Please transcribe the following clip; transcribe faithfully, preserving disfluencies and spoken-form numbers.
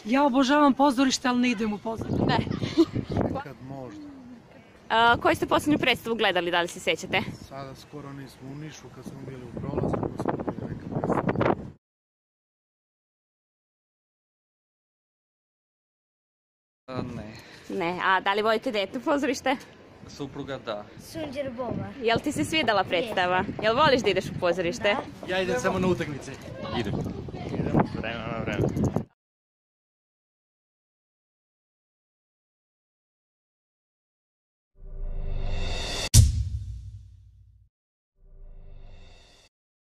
Ja obožavam pozorište, ali ne idem u pozorište. Ne. Nekad možda. A, koju ste posljednju predstavu gledali, da li se sjećate? Sada skoro nismo u Nišu, kad smo bili u prolazu, pa smo bili neka predstava. Ne. Ne. A da li vodite dete u pozorište? Supruga da. Sunđer Boba. Jel ti se svidala predstava? Jel voliš da ideš u pozorište? Ja idem samo na utakmice. Idem. Idem, vremena na vreme.